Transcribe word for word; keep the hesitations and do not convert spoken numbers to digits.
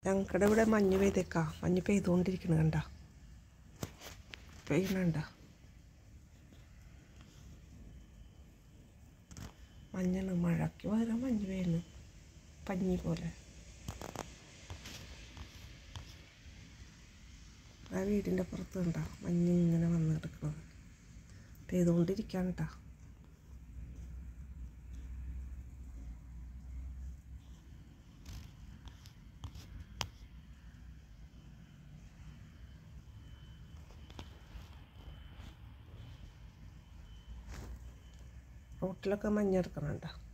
ഞങ്ങളുടെ ഇവിടെ മഞ്ഞ് പെയ്തേക്കാം. മഞ്ഞ് പെയ്തുകൊണ്ടിരിക്കണം. കണ്ട പെയ്യണണ്ട മഞ്ഞാണ്. മഴയ്ക്ക് പകരം മഞ്ഞ് പെയ്യുന്നു, പഞ്ഞി പോലെ. ആ വീടിൻ്റെ പുറത്ത് കണ്ട മഞ്ഞ് ഇങ്ങനെ വന്ന് കിടക്കുന്നത്, പെയ്തുകൊണ്ടിരിക്കുകയാണ് കേട്ടോ. റോട്ടിലൊക്കെ മഞ്ഞ് കിടക്കണുണ്ടോ.